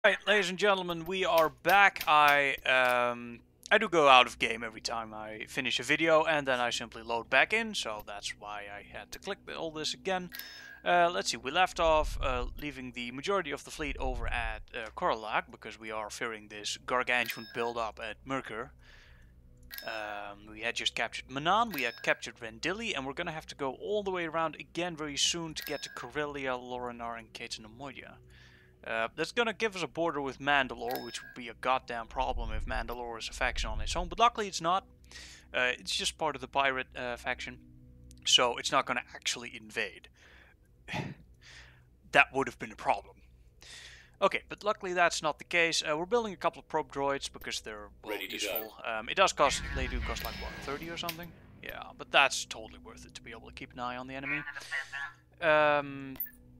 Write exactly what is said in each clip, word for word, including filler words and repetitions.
Right, ladies and gentlemen, we are back. I um, I do go out of game every time I finish a video, and then I simply load back in, so that's why I had to click all this again. Uh, let's see, we left off uh, leaving the majority of the fleet over at uh, Koralak, because we are fearing this gargantuan build-up at Merkur. Um, we had just captured Manan, we had captured Rendili, and we're gonna have to go all the way around again very soon to get to Corellia, Lorinar, and Caetanomoidia. Uh, that's gonna give us a border with Mandalore, which would be a goddamn problem if Mandalore is a faction on its own, but luckily it's not. Uh, it's just part of the pirate uh, faction, so it's not gonna actually invade. That would have been a problem. Okay, but luckily that's not the case. Uh, we're building a couple of probe droids because they're well, Ready to useful. Um, it does cost, they do cost like what, thirty or something? Yeah, but that's totally worth it to be able to keep an eye on the enemy. Um...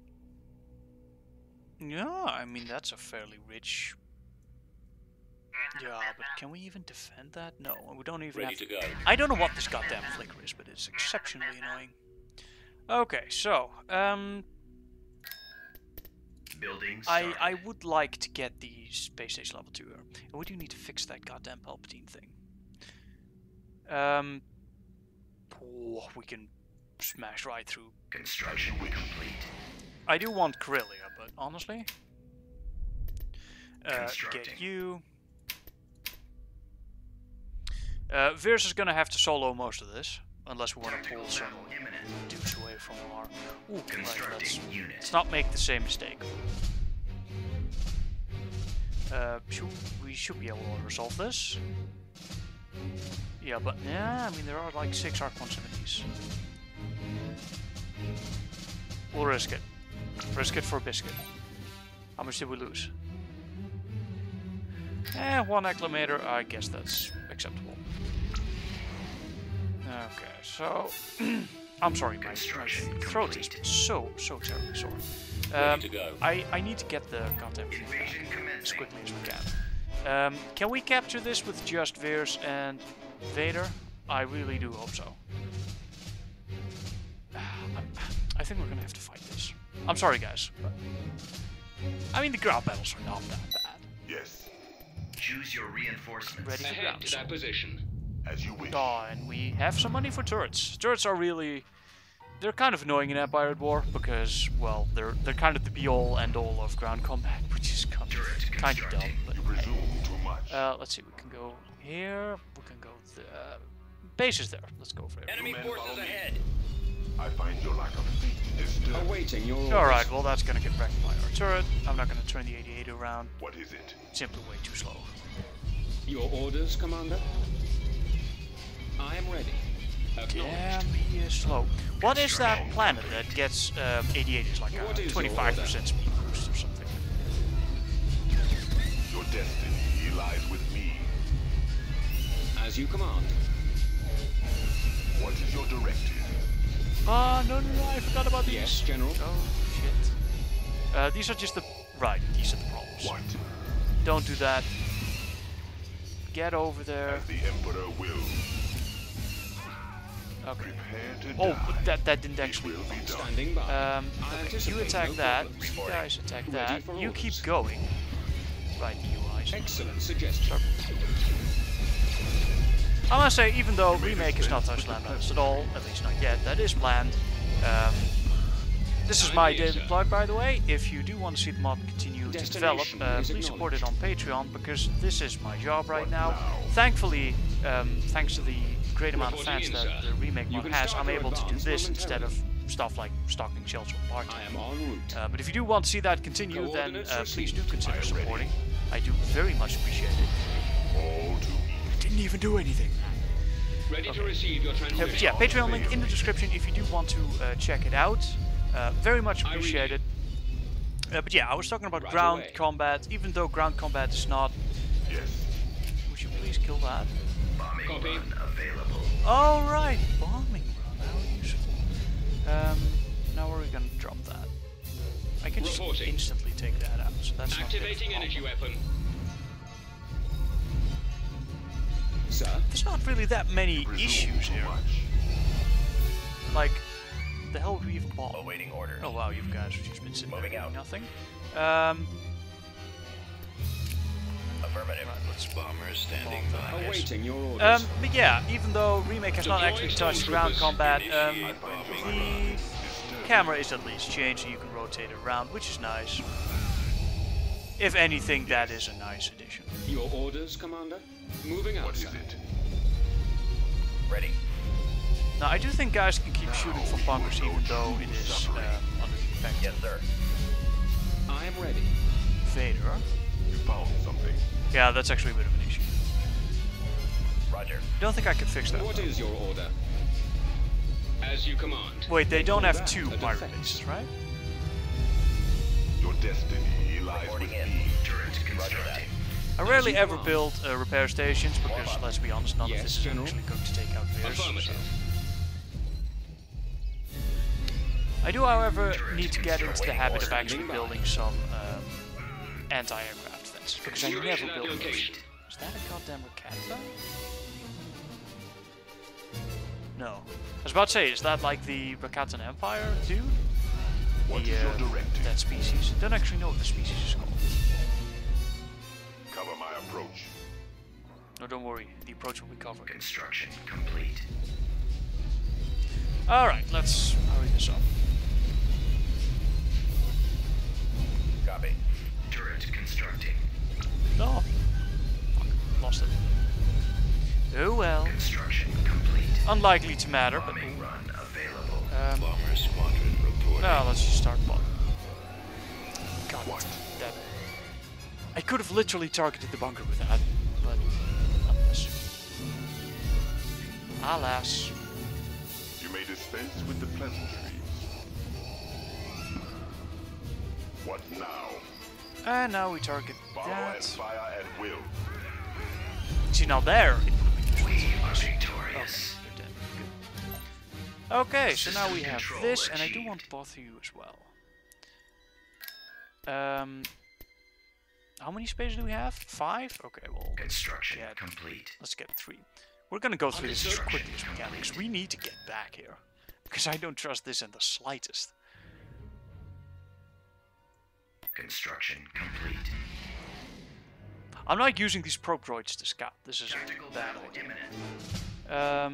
Yeah, I mean, that's a fairly rich... Yeah, but can we even defend that? No, we don't even Ready have to... to go. I don't know what this goddamn flicker is, but it's exceptionally annoying. Okay, so, um... Building I, I would like to get the space station level two here. And we do need to fix that goddamn Palpatine thing. Um... Oh, we can smash right through. Construction complete. I do want Corellia, but honestly, uh, get you. Uh, Veers is gonna have to solo most of this, unless we want to pull some dudes away from our. Ooh, right, let's, let's not make the same mistake. Uh, should, we should be able to resolve this. Yeah, but yeah, I mean there are like six Arc one seventies. We'll risk it. Risk it for a biscuit. How much did we lose? Eh, one acclimator. I guess that's acceptable. Okay, so I'm sorry, my, my throat is so so terribly sore. Um, Ready to go. I I need to get the goddamn thing back as quickly as we can. Um, can we capture this with just Veers and Vader? I really do hope so. I think we're gonna have to fight this. I'm sorry, guys. But I mean, the ground battles are not that bad. Yes. Choose your reinforcements. Ready to Ahead ground. to that position. As you wish. Oh, and we have some money for turrets. Turrets are really... They're kind of annoying in Empire at War because, well, they're they're kind of the be-all, end-all of ground combat, which is kind of, kind of dumb. But You presume too much. uh, let's see, we can go here. We can go... The uh, base is there. Let's go for it. Enemy men forces follow me. ahead. I find your lack of faith disturbing. Awaiting your orders. Alright, well that's gonna get wrecked by our turret. I'm not gonna turn the eighty-eight around. What is it? Simply way too slow. Your orders, Commander? I am ready. Damn, he is slow. What is that planet that gets uh, eighty-eight is like What a is your twenty-five percent speed boost or something? Your destiny lies with me. As you command. What is your directive? Ah, no, no, no, I forgot about these. Yes, General. Oh, shit. Uh, these are just the... Right, these are the problems. What? Don't do that. Get over there. As the Emperor will. Okay. Prepare to Oh, die. but that, that didn't It actually... will be done. Standing by. Um, I okay, you anticipate attack no that, problems. you guys attack Ready that, for you orders. keep going. Right, the U Is. Excellent suggestion. I must say, even though made Remake us is not spend touched land the balance at all, at least not yet, that is planned. Um, this is my daily plug, by the way. If you do want to see the mod continue to develop, Destination uh, is please support it on Patreon, because this is my job right now. now? Thankfully, um, thanks to the great amount of fans Reporting in, that sir. the Remake You mod can has, start I'm your able to do advance this instead of stuff like stocking shells or party. I am en route. Uh, but if you do want to see that continue, then Coordinates uh, please received. do consider I am ready. supporting. I do very much appreciate it. All to me. Didn't even do anything. Ready Okay. to receive your Uh, transmission. but yeah, Patreon link in the description if you do want to uh, check it out. Uh, very much I read appreciated. it. Uh, but yeah, I was talking about Right ground away. combat. Even though ground combat is not... Yes. Would you please kill that? Bombing Copy. run available. Oh right, bombing run. How useful. Um, now where are we gonna drop that? I can just Reporting. instantly take that out, so that's Activating not a big energy problem. weapon. Sir? There's not really that many You presume issues too here. much. Like, the hell would we even bomb? Awaiting order. Oh wow, you guys have just been sitting Moving there doing out. nothing. Um, Affirmative. Right, let's Bomber standing bomb them, I guess. Awaiting your orders. Um, but yeah, even though Remake has not actually touched ground combat, um, the camera is at least changed and you can rotate it around, which is nice. If anything, that is a nice addition. Your orders, Commander? Moving out, What is sir. it? Ready. Now, I do think guys can keep shooting from bunkers even though it is um, under the effect Yes, sir. I am ready. Vader. You found something. Yeah, that's actually a bit of an issue. Roger. Don't think I can fix that. What is your order? As you command. Wait, they don't have two A pirate defense. bases, right? Your destiny lies with Reporting in. me. Turret constructing. I rarely you ever command. build uh, repair stations because, let's be honest, none Yes, of this is General. actually going to take out Veers. So. Affirmative. I do, however, need to get into the Waiting habit of order. actually Standing by. building some um, anti-aircraft defenses because I never Duration build at those. location. Is that a goddamn Rakata? No. I was about to say, is that like the Rakatan Empire, dude? What The, is your uh, directive? that species. Don't actually know what the species is called. Cover my approach. No, don't worry. The approach will be covered. Construction complete. Alright, let's hurry this up. Copy. Turret constructing. No. Fuck, lost it. Oh well. Construction complete. Unlikely to matter, but... Bombing run available. Um, Bomber squadron reporting. no, let's just start bombing. God, that... I could have literally targeted the bunker with that, but... Alas. Alas. You may dispense with the pleasantries. What now? And now we target Follow and that. fire at will. See, now there, it would have been useful. We are Okay, victorious. they're dead. Good. Okay, so now we System have control this, and I do achieved. want both of you as well. Um, how many spaces do we have? Five? Okay, well, Construction Yeah. complete. let's get three. We're gonna go through this as Understood. quickly as we can, because we need to get back here. Because I don't trust this in the slightest. Construction complete. I'm not using these probe droids to scout. This is a Tactical bad battle idea. imminent. Um,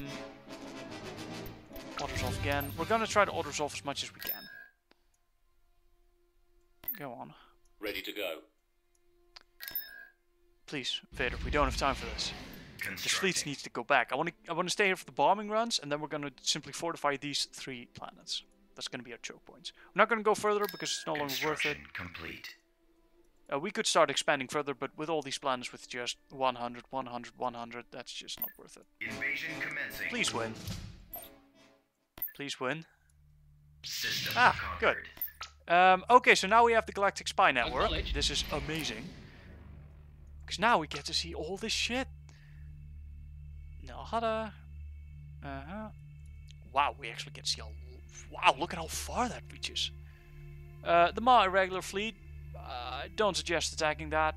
auto resolve again. We're gonna try to auto resolve as much as we can. Go on. Ready to go. Please, Vader, we don't have time for this. This fleet Constructing. needs to go back. I want to I want to stay here for the bombing runs, and then we're going to simply fortify these three planets. That's going to be our choke points. We're not going to go further because it's no longer worth it. Construction complete. Uh, we could start expanding further, but with all these planets with just one hundred, one hundred, one hundred, that's just not worth it. Invasion commencing. Please win. Please win. System Ah, good. conquered. Um, okay, so now we have the Galactic Spy Network. Acknowledged. This is amazing. Because now we get to see all this shit. Nahada. Uh-huh. Wow, we actually get to see all... Wow, look at how far that reaches. Uh, the Ma Irregular Fleet. I uh, don't suggest attacking that.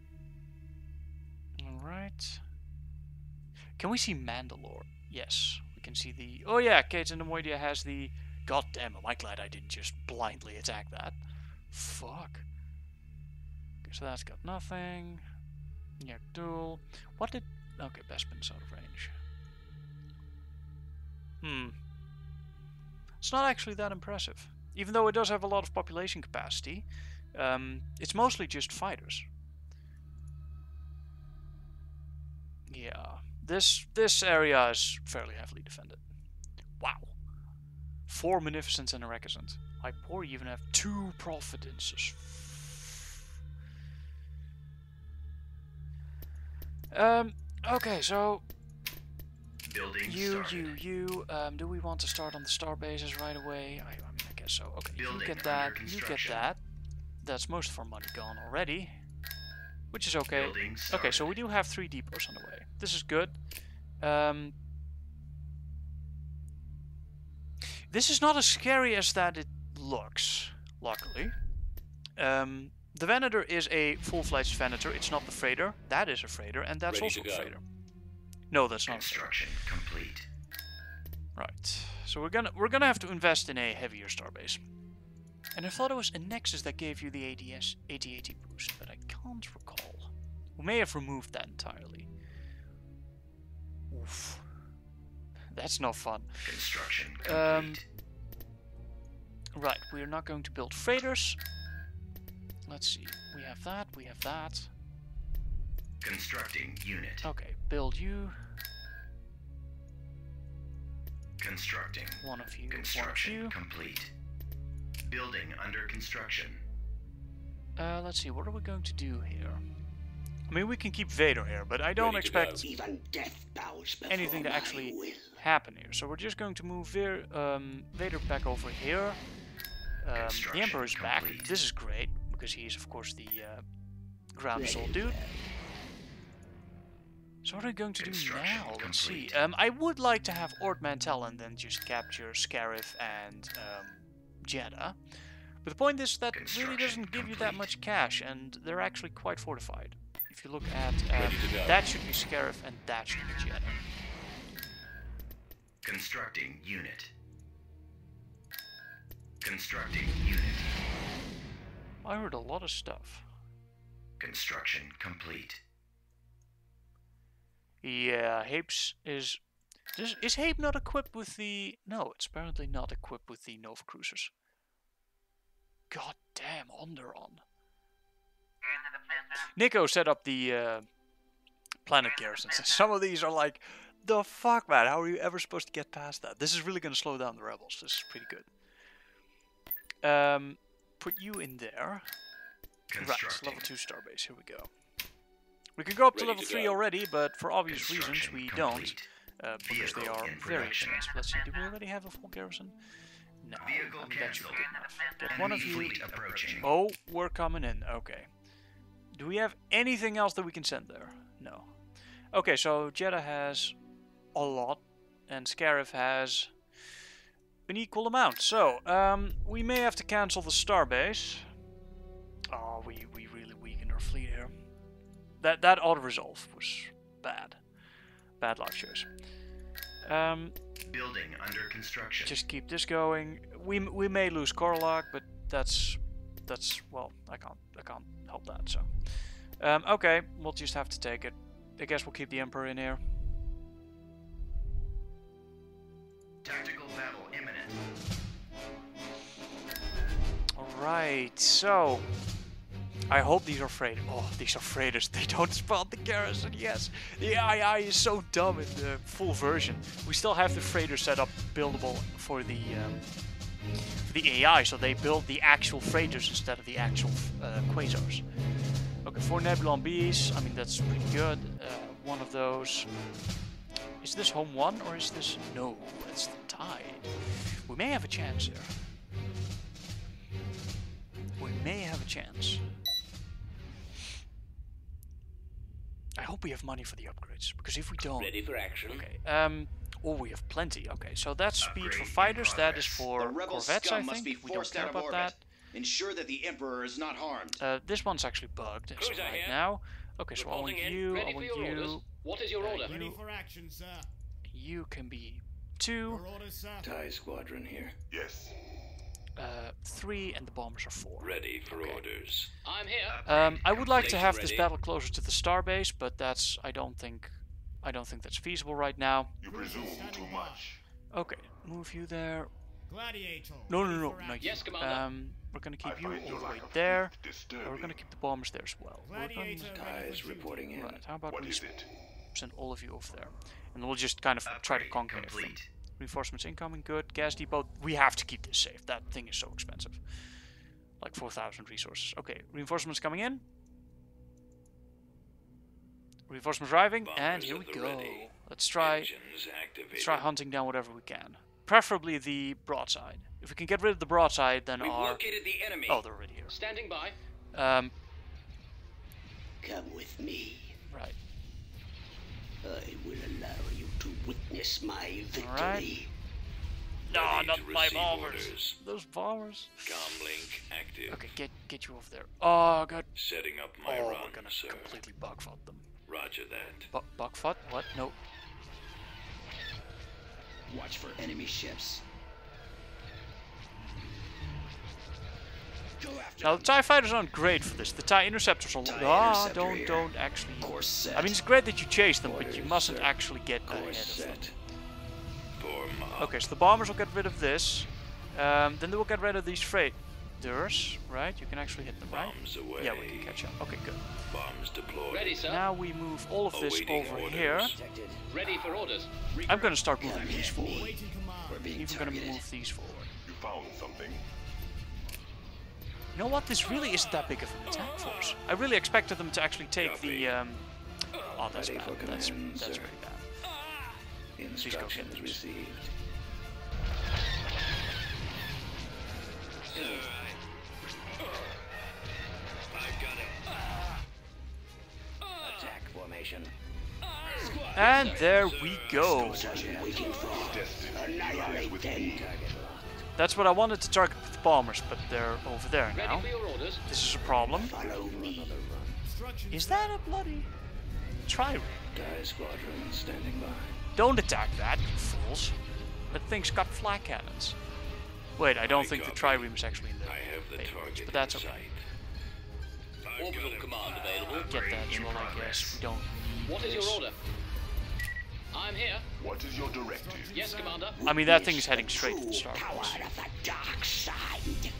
Alright. Can we see Mandalore? Yes, we can see the... Oh yeah, Kate and Nemoidia has the... God damn, am I glad I didn't just blindly attack that. Fuck. Okay, so that's got nothing. Yeah, duel. What did... Okay, Bespin's out of range. Hmm. It's not actually that impressive. Even though it does have a lot of population capacity, um, it's mostly just fighters. Yeah, this this area is fairly heavily defended. Wow. Four Munificents and a Recusant. I poor even have two Providences. Um, okay, so Building you, started. you, you, um, do we want to start on the star bases right away? I, I mean, I guess so. Okay, you Building get that, under you get construction. that. That's most of our money gone already, which is okay. Building Okay, so started. we do have three depots on the way. This is good. Um, this is not as scary as that it looks, luckily. Um, the Venator is a full-fledged Venator. It's not the freighter. That is a freighter, and that's Ready also to a go. freighter. No, that's not a freighter. Construction complete. Right. So we're gonna we're gonna have to invest in a heavier starbase. And I thought it was a Nexus that gave you the A D S eighty eighty boost, but I can't recall. We may have removed that entirely. Oof. That's no fun. Construction Um, complete. right, we're not going to build freighters. Let's see. We have that, we have that. Constructing unit. Okay, build you. Constructing. One of you, Construction one of complete. Building under construction. you. Uh, let's see, what are we going to do here? I mean, we can keep Vader here, but I don't Ready to go. expect Even death bows before anything to my actually will. happen here. So we're just going to move Ver um, Vader back over here. Um, the Construction Emperor's back. complete. This is great, because he's, of course, the uh, ground Very assault dude. well. So what are we going to do Construction now? Let's see. complete. Um, I would like to have Ord Mantell and then just capture Scarif and um, Jeddah. But the point is that really Construction doesn't give you that complete. much cash, and they're actually quite fortified. If you look at um, Ready to go. that should be Scarif and that should be Jeddah. Constructing unit. Constructing unit. I heard a lot of stuff. Construction complete. Yeah, Hapes is... Does, is Hape not equipped with the... No, it's apparently not equipped with the Nova Cruisers. God damn, Onderon. Nico set up the uh, planet garrisons. Some of these are like, the fuck, man, how are you ever supposed to get past that? This is really going to slow down the rebels. This is pretty good. Um, put you in there. Right, Constructing. level two starbase, here we go. We could go up to Ready level to three go. already, but for obvious reasons Construction we complete. don't. Uh, because they Vehicle are in very production. expensive. Let's see, do we already have a full garrison? No, Vehicle I mean, that should be cancelled. good enough. Get one of Enemy you. fleet approaching. Oh, we're coming in. Okay. Do we have anything else that we can send there? No. Okay, so Jeddah has a lot, and Scarif has an equal amount. So, um, we may have to cancel the starbase. Oh, we, we really weakened our fleet here. That that auto-resolve was bad. Bad life choice. Um, Building under construction. just keep this going. We we may lose Korlak, but that's that's well, I can't I can't help that. So, um, okay, we'll just have to take it. I guess we'll keep the Emperor in here. Tactical battle imminent. All right, so I hope these are freighters. Oh, these are freighters. They don't spawn the garrison. Yes, the A I is so dumb in the full version. We still have the freighter set up buildable for the um, for the A I, so they build the actual freighters instead of the actual uh, quasars. Okay, four Nebulon Bs. I mean, that's pretty good. Uh, one of those. Is this home one or is this no? It's the tide. We may have a chance here. We may have a chance. I hope we have money for the upgrades, because if we don't... Ready for action. Okay, um... oh, we have plenty. Okay, so that's speed Upgrade for in fighters, that is progress. for The rebel corvettes, scum I must think. be We don't forced care out of about orbit. that. Ensure that the Emperor is not harmed. Uh, this one's actually bugged, so Cruiser right here. now... Okay, so I want Reporting in. you, I Ready for want your orders. you... What is your uh, order? you- Ready for action, sir. You can be two, Your orders, sir. TIE squadron here. Yes. uh, three, and the bombers are four. Ready for Okay. orders. I'm here. Um, I would like to Station have this ready. battle closer to the starbase, but that's I don't think I don't think that's feasible right now. You presume too much. Okay, move you there. Gladiator. No, no, ready no, for not action. you. Yes, Commander. Um, we're gonna I keep you find all your the way lack of there. faith disturbing. And we're gonna keep the bombers there as well. We're gonna- Gladiator. ready TIEs for duty. reporting in. Right, how about What we is it? send all of you over there, and we'll just kind of try to Upgrade conquer everything. complete. Reinforcements incoming, good. Gas depot, we have to keep this safe. That thing is so expensive, like four thousand resources. Okay, reinforcements coming in. Reinforcements arriving, and Bombers here we at the go. ready. Let's try. Engines activated. Let's try hunting down whatever we can. Preferably the broadside. If we can get rid of the broadside, then We've our... located the enemy. Oh, they're already here. Standing by. Um, Come with me. right. I will allow you to witness my victory. Alright. No, Ready not to my receive bombers. orders. Those bombers. Comlink active. Okay, get get you over there. Oh, God. Setting up my Oh, run, we're gonna sir. completely bugfuck them. Roger that. Bu bugfuck? What? No. Watch for enemy ships. Now the TIE fighters aren't great for this. The TIE interceptors are. TIE Ah, interceptor don't here. don't actually. Course set. I mean, it's great that you chase them, but Orders, you mustn't sir. actually get ahead Course of them. set. Form up. Okay, so the bombers will get rid of this. Um, then they will get rid of these freighters, right? You can actually hit them, right? Bombs away. Yeah, we can catch up. Okay, good. Bombs deployed. Ready, sir. Now we move all of this Awaiting over orders. here. Ready for orders. I'm gonna start moving these forward. Waiting command. We're being Even gonna targeted. move these forward. You found something. You know what? This really isn't that big of an attack force. I really expected them to actually take the. Um... Oh, that's Ready bad. for That's command, that's sir. pretty bad. Instructions these. received. I've got it. Attack formation. And there we go. What are you waiting for? Annihilate them. That's what I wanted to target with the bombers, but they're over there Ready now. for your orders. This is a problem. Follow me. Instructions. Is that a bloody trireme? Die squadron standing by. Don't attack that, you fools. That thing's got flak cannons. Wait, I don't I think the copy. trireme is actually in the I have the payloads, target but that's in okay. sight. I've Orbital got it. command available. Get that as In well, I progress. guess. We don't need What is this. your order? I'm here. What is your directive? Yes, Commander. I mean, that thing is heading straight for the True power Starbase. of the dark side.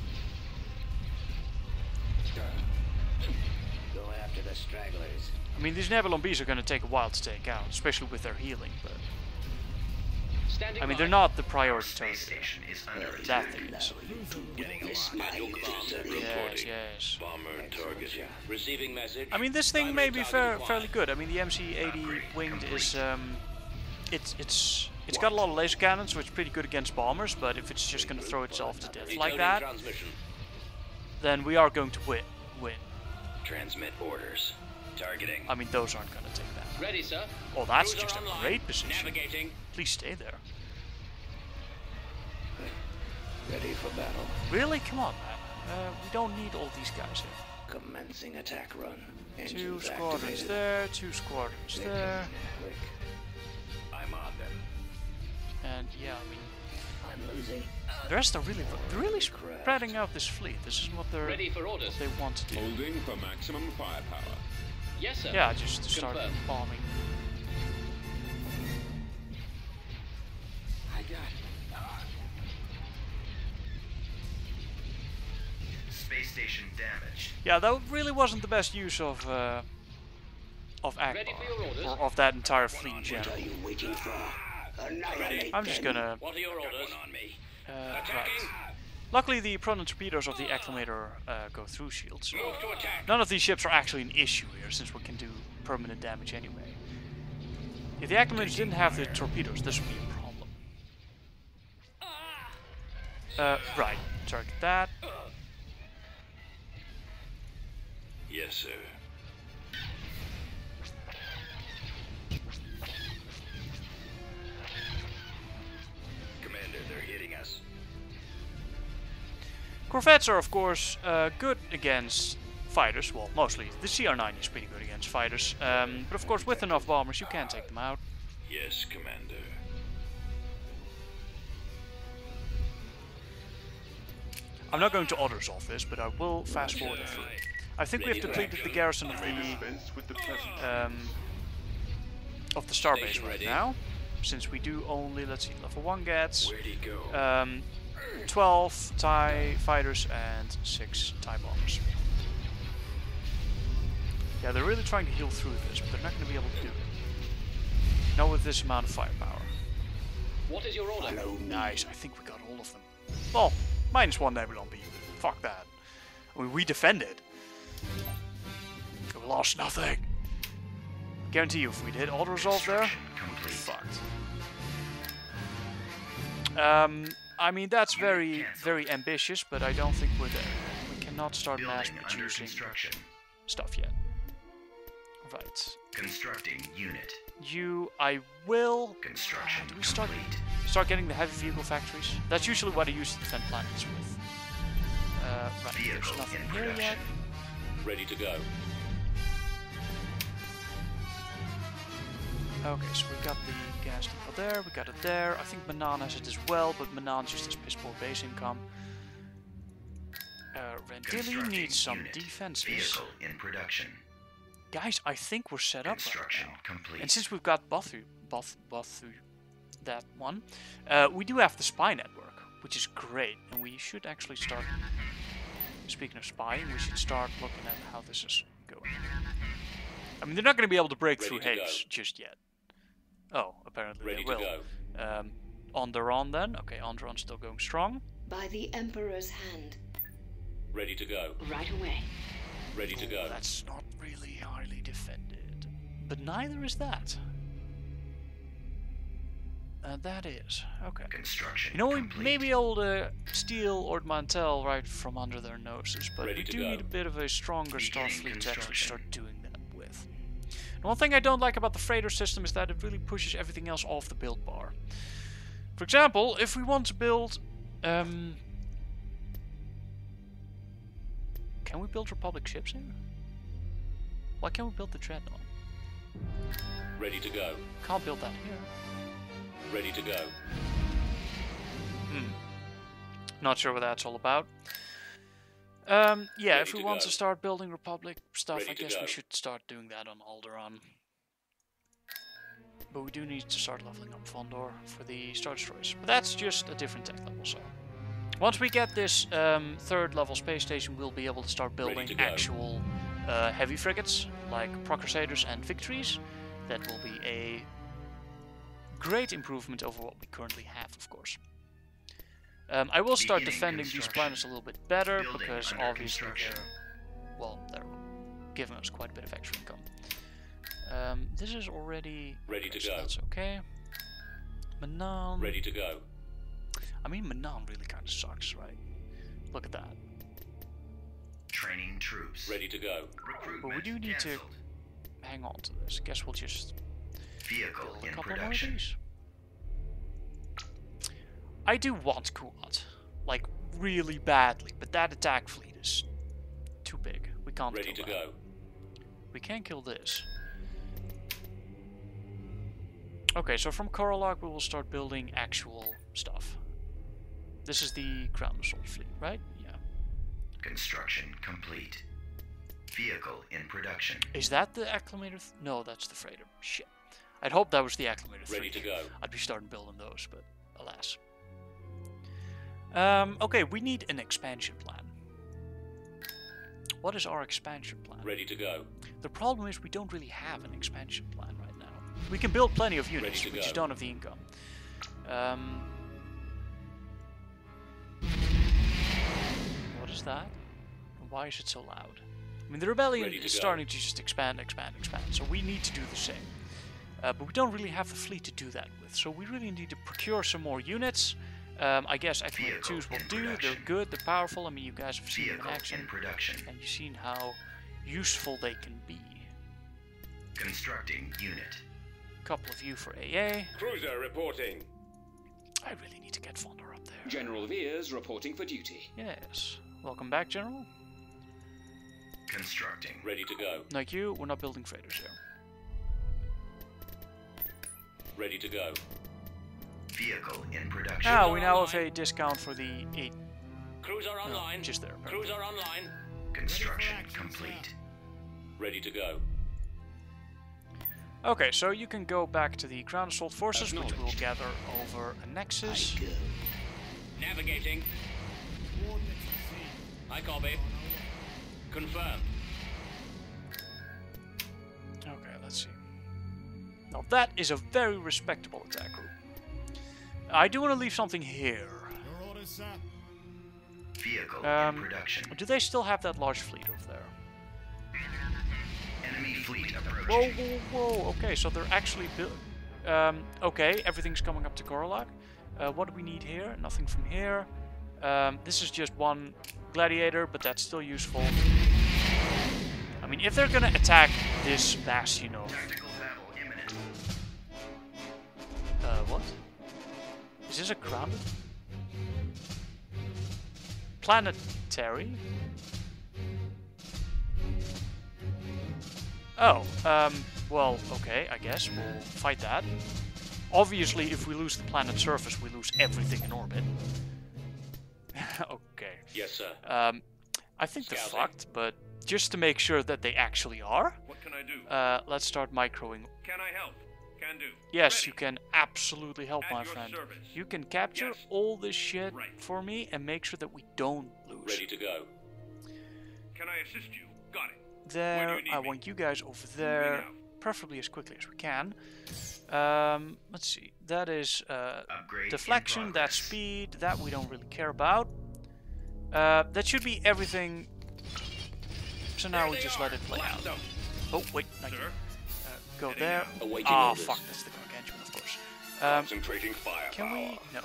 Go after the stragglers. I mean, these Nebulon Bees are going to take a while to take out, especially with their healing, but... Standing I mean, by. they're not the priority Space target. station is under attack. That thing is. This mind is Yes, Reporting. yes. Bomber targeted. Receiving message. I mean, this thing may be Primary fair, target fairly acquired. good. I mean, the M C eighty winged is um, it's it's it's got a lot of laser cannons, so it's pretty good against bombers. But if it's just going to throw itself to death like Decoding that, Transmission. then we are going to win. Win. Transmit orders. Targeting. I mean, those aren't going to take that. Ready, sir. Oh, that's Cruiser just a online. great position. Navigating. Please stay there. Ready for battle. Really? Come on, man. Uh, we don't need all these guys here. Commencing attack run. Two Engines squadrons activated. there, two squadrons there, Click. I'm on them. and yeah, I mean, I'm losing. the rest are really, they're really spreading out this fleet. This is what they're, Ready for orders. what they want to do. Holding for maximum firepower. Yes, sir. Yeah, just to start Confirm. bombing. I got it. Space station damaged. Yeah, that really wasn't the best use of uh, of Ready Akbar, for your orders. or of that entire fleet in What general. are you waiting for? Annihilate I'm just them. gonna. What are your orders on me? Uh, right. Luckily, the proton torpedoes of the acclimator uh, go through shields, so Move to attack. none of these ships are actually an issue here, since we can do permanent damage anyway. If the acclimators didn't have the torpedoes, this would be a problem. Uh, right. Target that. Yes, sir. Commander, they're hitting us. Corvettes are, of course, uh, good against fighters. Well, mostly. The C R nine is pretty good against fighters. Um, but of course, with enough bombers, you can take them out. Yes, Commander. I'm not going to auto-resolve this, but I will fast forward it through. I think we have depleted the garrison of the Dispense with the present. um, of the starbase Station right ready. now, since we do only, let's see, level one gets Where'd he go? um, twelve TIE fighters and six TIE bombers. Yeah, they're really trying to heal through this, but they're not going to be able to do it. Not with this amount of firepower. What is your order? Follow me. Nice, I think we got all of them. Well, minus one Nebulon B. Fuck that. I mean, we defended. We lost nothing. Guarantee you, if we did auto-resolve there, Complete. fucked. Um, I mean, that's very, very ambitious, but I don't think we're there. We cannot start mass Building under producing construction. stuff yet. Right. Constructing unit. You, I will Construction Do we start- complete. start getting the heavy vehicle factories. That's usually what I use to defend planets with. Uh, right, there's Vehicle nothing in here yet. production. Ready to go. Okay, so we got the gas depot there, we got it there. I think Manan has it as well, but Manan just has piss poor base income. Uh, Rendillion Constructing needs some unit. defenses. Vehicle in production. Guys, I think we're set up right Construction now. complete. And since we've got Bothu, Both, Bothu, that one, uh, we do have the spy network, which is great. And we should actually start, speaking of spying, we should start looking at how this is going. I mean, they're not going to be able to break Ready through to go. haze just yet. Oh, apparently Ready they to will. go. Um, Onderon then. Okay, Onderon's still going strong. By the Emperor's hand. Ready to go. Right away. Ready to go. That's not really highly defended. But neither is that. Uh, that is. Okay. Construction You know, we complete. may be able to steal Ord Mantell right from under their noses, but Ready we to do go. need a bit of a stronger Beginning Starfleet to actually construction. start doing that with. And one thing I don't like about the freighter system is that it really pushes everything else off the build bar. For example, if we want to build... Um, can we build Republic ships here? Why can't we build the Dreadnought? Ready to go. Can't build that here. Ready to go. Hmm. Not sure what that's all about. Um, yeah, Ready if we to want go. to start building Republic stuff, Ready I to guess go. we should start doing that on Alderaan. But we do need to start leveling up Fondor for the Star Destroyers. But that's just a different tech level, so... Once we get this um, third level space station, we'll be able to start building to go. actual uh, heavy frigates, like Pro Crusaders and Victories. That will be a great improvement over what we currently have, of course. Um, I will start Beginning defending these construction. planets a little bit better, Building because under obviously construction. they're, well, they're giving us quite a bit of extra income. Um, this is already... Ready okay, to so go. that's okay. Manan... Ready to go. I mean, Manan really kind of sucks, right? Look at that. Training troops. Ready to go. Recruitment But we do need to cancelled. hang on to this. Guess we'll just Vehicle build a in couple more of production. these. I do want Kuat, like really badly, but that attack fleet is too big. We can't Ready kill to that. go. We can kill this. Okay, so from Korolog we will start building actual stuff. This is the Crown Assault fleet, right? Yeah. Construction complete. Vehicle in production. Is that the Acclimator? Th no, that's the freighter. Shit. I'd hope that was the Acclimator Ready three. to go. I'd be starting building those, but alas. Um, okay, we need an expansion plan. What is our expansion plan? Ready to go. The problem is we don't really have an expansion plan right now. We can build plenty of units, to we go. just don't have the income. Um, what is that? Why is it so loud? I mean, the rebellion Ready to is go. starting to just expand, expand, expand, so we need to do the same. Uh, but we don't really have the fleet to do that with, so we really need to procure some more units. Um, I guess Acclimator Vehicle twos will in do, production. they're good, they're powerful. I mean, you guys have seen them in Vehicle action, in production. and you've seen how useful they can be. Constructing unit. Couple of you for A A. Cruiser reporting. I really need to get Fondor up there. General Veers reporting for duty. Yes. Welcome back, General. Constructing. Ready to go. Like you, we're not building freighters here. Ready to go. Vehicle in production. Ah, we now have a discount for the eight. Cruiser No, online. just there. Cruiser online. Construction Ready for action, complete. Ready to go. Okay, so you can go back to the ground assault forces, which will Acknowledged. gather over a nexus. I go. Navigating. Coordinates at sea. I copy. Confirmed. Okay, let's see. Now that is a very respectable attack group. I do want to leave something here. Your orders, sir. Vehicle Um, in production. Do they still have that large fleet over there? Enemy fleet Whoa, approaching. whoa, whoa. Okay, so they're actually built. Um, okay, everything's coming up to Korolog. Uh, what do we need here? Nothing from here. Um, this is just one gladiator, but that's still useful. I mean, if they're gonna attack this bastion of... Tactical battle imminent. Uh, what? Is this a grounded? Planetary? Oh, um, well, okay, I guess we'll fight that. Obviously, if we lose the planet's surface, we lose everything in orbit. Okay. Yes, sir. Um, I think they're Scouting. fucked, but just to make sure that they actually are, What can I do? uh, let's start microing. Can I help? Can do. Yes, Ready. you can absolutely help, At my your friend. service. You can capture Yes. all this shit Right. for me and make sure that we don't lose. Ready to go. Can I assist you? Got it. There, Where do you need I me? want you guys over there, out. preferably as quickly as we can. Um, let's see, that is uh, Upgrade in deflection, that's progress. speed, that we don't really care about. Uh, that should be everything. So now There we they just are. let it play Blast out. them. Oh, wait, not Sir? yet. Uh, go Heading there. out. Awaiting Ah, orders. fuck, that's the gargantuan, of course. Um, Concentrating firepower. can we? No.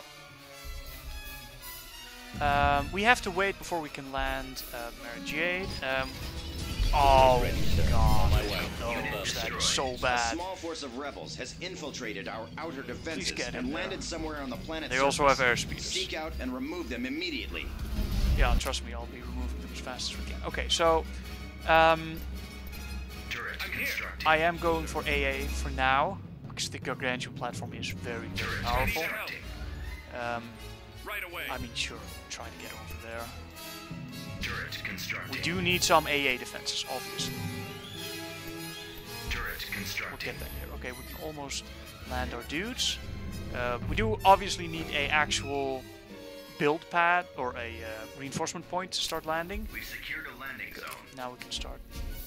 Um, we have to wait before we can land uh, Mary Jade. Um, oh, Ready, sir. God. My way. No, Unit that is destroyed. so A bad. small force of rebels has infiltrated our outer defenses get and in there. landed somewhere on the planet. They also have surface. airspeeders. Seek out and remove them immediately. Yeah, trust me, I'll be removing them as fast as we can. Okay, so um, Turret I'm here. constructed. I am going for A A for now because the gargantuan platform is very, very Turret powerful. constructing. Um, Right away. I mean, sure, try to get over there. Turret constructing. We do need some A A defenses, obviously. Turret We'll constructing. get that here. Okay, we can almost land our dudes. Uh, we do obviously need a actual build pad or a uh, reinforcement point to start landing. We've secured a landing zone. Now we can start.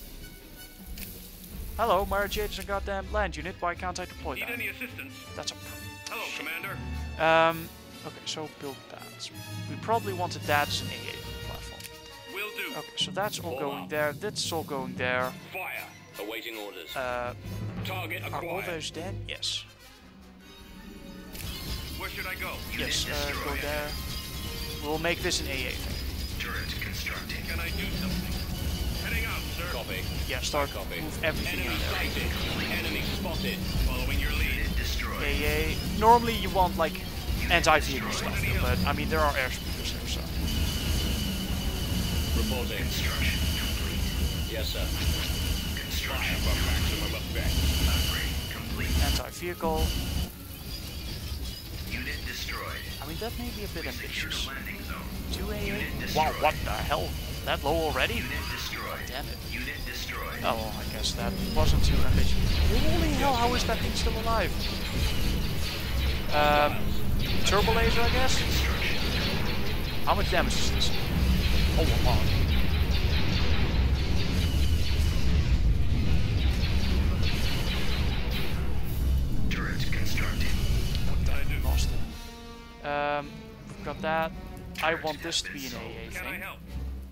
Hello, Mara Jade is a goddamn land unit. Why can't I deploy Need that? any assistance? That's a Hello, Commander. Um, okay, so build pads. We probably wanted that as an A A platform. Will do. Okay, so that's all Form going up. there. That's all going there. Fire. Awaiting orders. Uh, Target are all acquired. those dead? Yes. Where should I go? Yes, uh, go destroyed. there. We'll make this an A A thing. Turret constructing. Can I do something? Heading out, sir. Copy. Yeah, start Copy. move everything Enemy in there. sighted. Enemy spotted. Following your lead. Unit destroyed. A A. Normally you want like anti-vehicle stuff, here, but I mean there are airspeeders there, so. Reporting. Construction complete. Yes, sir. Construction For maximum effect. upgrade complete. Anti-vehicle. Unit destroyed. I mean that may be a bit We secured ambitious. a landing zone. Two A A? Unit Wow, destroyed. what the hell? That low already? Unit destroyed. Damn it. Unit destroyed. Oh, well, I guess that wasn't too ambitious. Holy hell, how is that thing still alive? Um, turbo laser, I guess? Construction. How much damage is this? Oh, a lot. Turret constructed. Lost it. Um, we've got that. I want this to be an A A Can I thing. help?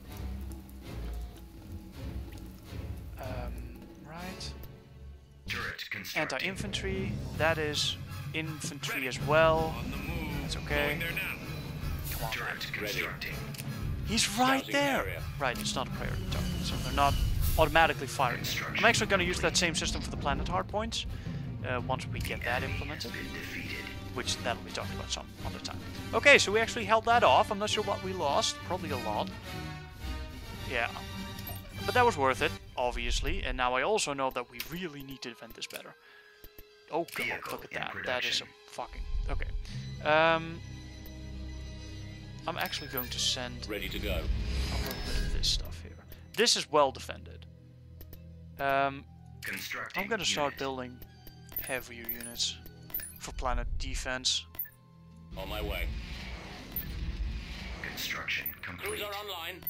Um, right. Turret constructed. Anti-infantry. That is infantry as well. On the move. That's okay. Going there now. Come on, man. Turret constructing. He's right Scouting there. area. Right, it's not a priority target, so they're not automatically firing. I'm actually going to use that same system for the planet hardpoints uh, once we get that implemented, Been defeated. which that'll be talked about some other time. Okay, so we actually held that off. I'm not sure what we lost. Probably a lot. Yeah. But that was worth it, obviously. And now I also know that we really need to defend this better. Oh god, Vehicle look at in that. That is a production. fucking... Okay. Um, I'm actually going to send Ready to go. a little bit of this stuff here. This is well defended. Um, Constructing. I'm gonna start unit. building heavier units for planet defense. On my way. Construction complete. Cruiser online.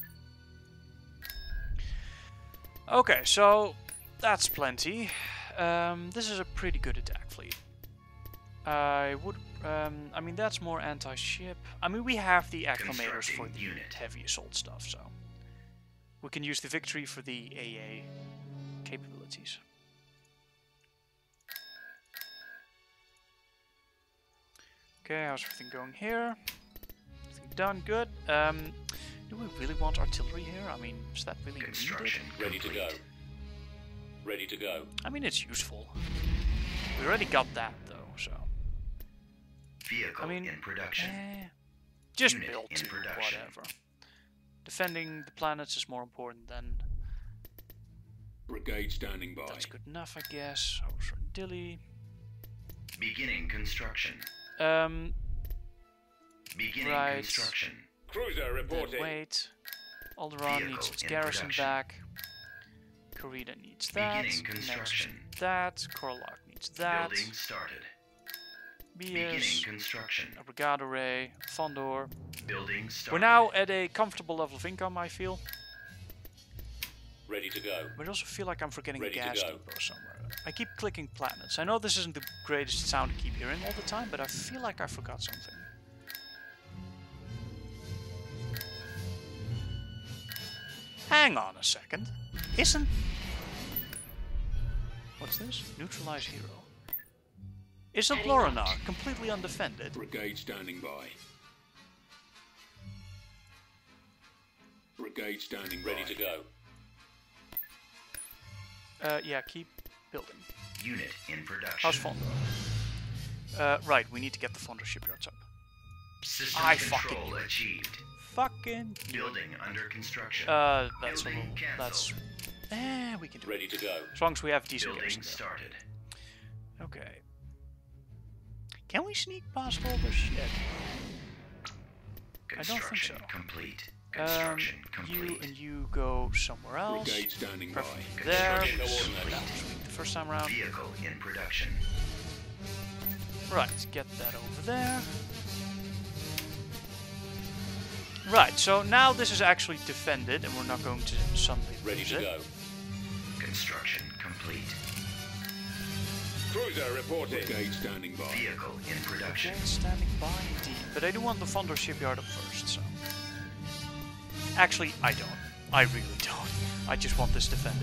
Okay, so that's plenty. Um, this is a pretty good attack fleet. I would, um, I mean that's more anti-ship. I mean we have the acclimators for Constructing the unit. heavy assault stuff, so we can use the victory for the A A capabilities. Okay, how's everything going here? Everything done, good. Um, do we really want artillery here? I mean, is that really needed? Construction Ready to go. complete. Ready to go. I mean, it's useful. We already got that though, so. Vehicle I mean, in production. eh, just Unit build in two, production. whatever. Defending the planets is more important than. Brigade standing by. That's good enough, I guess. I was dilly. Beginning construction. Um, Beginning Right. construction. Cruiser then reporting. wait. Alderaan needs its garrison production. back. Karita needs that. Beginning construction. Next, that. Korlak needs that. Building started. Bias. Beginning construction. A brigade array. Fondor. Building started. We're now at a comfortable level of income, I feel. Ready to go. But I also feel like I'm forgetting Ready a to gas go. depot somewhere. I keep clicking planets. I know this isn't the greatest sound to keep hearing all the time, but I feel like I forgot something. Hang on a second. Isn't... What's this? Neutralize hero. Isn't Lorinar completely undefended? Brigade standing by. Brigade standing Ready by. to go. Uh, yeah, keep building. Unit in production. How's Fondor? Uh, right, we need to get the Fondor shipyards up. System I control fucking knew it. achieved. Fucking... Building under construction. Uh, that's a Building little... That's... cancelled. Eh, we can do Ready it. to go. As long as we have decent Building garrison. started. Okay. Can we sneak past all this shit? I don't think Construction so. complete. Um, Construction you complete. and you go somewhere else. Brigade standing by. Preferably there. Construction That complete. was weak the first time around. Vehicle in production. Right, get that over there. Right, so now this is actually defended, and we're not going to suddenly Ready lose to it. go. Construction complete. Cruiser reporting. Brigade standing by. Vehicle in production. Okay, standing by indeed. But I do want the Fondor shipyard up first, so... Actually, I don't. I really don't. I just want this defended.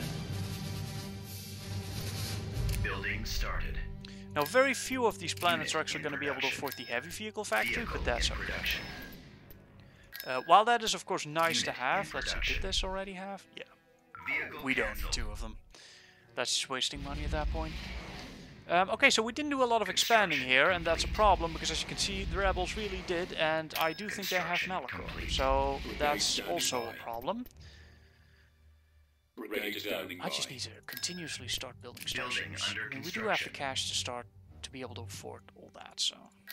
Building started. Now, very few of these planets Unit are actually in going to be able to production. afford the heavy vehicle factory, Vehicle but that's in okay. production. Uh, while that is, of course, nice to Unit have. in Let's see, production. did this already have? Yeah. Vehicle We don't need cancelled. two of them. That's just wasting money at that point. Um, okay, so we didn't do a lot of expanding here, and that's a problem, because as you can see, the rebels really did, and I do think they have Construction Malachor. complete. So Brigade that's standing also by. a problem. Ready Brigade to go. standing by. I just need to continuously start building Building stations. under I mean, we do have the construction. cash to start to be able to afford all that, so...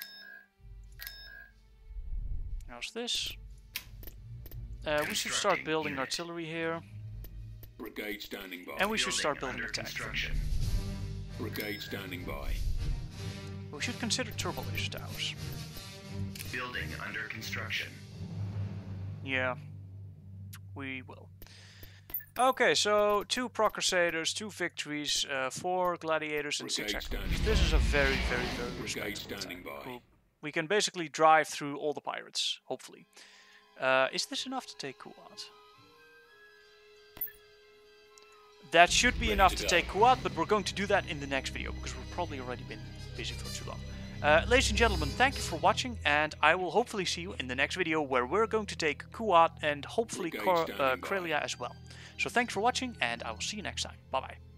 How's this? Uh, we should start Constructing building unit. artillery here, Brigade standing by. and we should start building under a tank. construction. Brigade standing by. We should consider turbo laser towers. Building under construction. Yeah, we will. Okay, so two Pro Crusaders, two victories, uh, four gladiators, and six Brigade echoes. standing This by. is a very, very, very Brigade respectable standing tank. by. We'll- We can basically drive through all the pirates, hopefully. Uh, is this enough to take Kuat? That should be Ready enough to to, go. take Kuat, but we're going to do that in the next video, because we've probably already been busy for too long. Uh, ladies and gentlemen, thank you for watching, and I will hopefully see you in the next video, where we're going to take Kuat and hopefully Brigade Cor standing uh, by. Krelia as well. So thanks for watching, and I will see you next time. Bye-bye.